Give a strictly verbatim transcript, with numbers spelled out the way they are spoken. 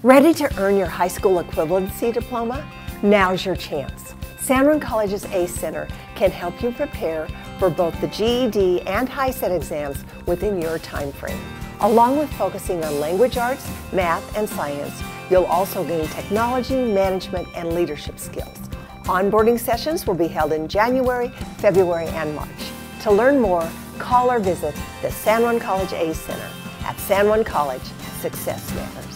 Ready to earn your high school equivalency diploma? Now's your chance. San Juan College's A Center can help you prepare for both the G E D and HiSET exams within your time frame. Along with focusing on language arts, math, and science, you'll also gain technology, management, and leadership skills. Onboarding sessions will be held in January, February, and March. To learn more, call or visit the San Juan College A Center. At San Juan College, success matters.